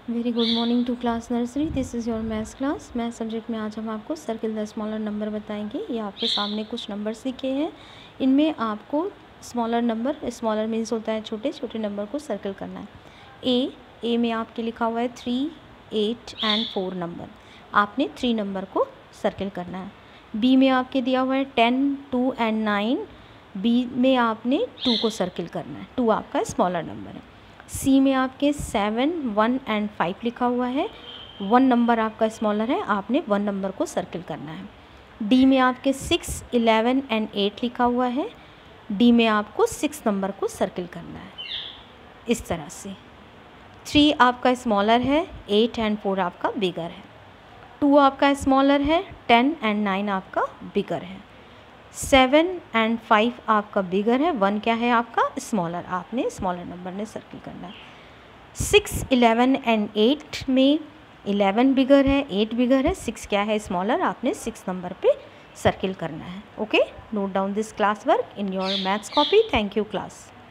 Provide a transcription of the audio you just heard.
Very good morning to class nursery. This is your maths class. Maths subject में आज हम आपको circle the smaller number बताएंगे। ये आपके सामने कुछ नंबर्स लिखे हैं, इनमें आपको स्मॉलर नंबर, स्मॉलर मीन्स होता है छोटे छोटे नंबर को सर्कल करना है। ए में आपके लिखा हुआ है 3, 8 एंड 4 नंबर, आपने 3 नंबर को सर्किल करना है। बी में आपके दिया हुआ है 10, 2 एंड 9, बी में आपने 2 को सर्किल करना है, 2 आपका स्मॉलर नंबर है। सी में आपके 7, 1 एंड 5 लिखा हुआ है, 1 नंबर आपका स्मॉलर है, आपने 1 नंबर को सर्किल करना है। डी में आपके 6, 11 एंड 8 लिखा हुआ है, डी में आपको 6 नंबर को सर्किल करना है इस तरह से। 3 आपका स्मॉलर है, 8 एंड 4 आपका बिगर है। 2 आपका स्मॉलर है, 10 एंड 9 आपका बिगर है। 7 एंड 5 आपका बिगर है, 1 क्या है आपका स्मॉलर, आपने स्मॉलर नंबर ने सर्किल करना है। 6, 11 एंड 8 में 11 बिगर है, 8 बिगर है, 6 क्या है स्मॉलर, आपने 6 नंबर पे सर्किल करना है। Okay, note down this class work in your maths copy. Thank you class.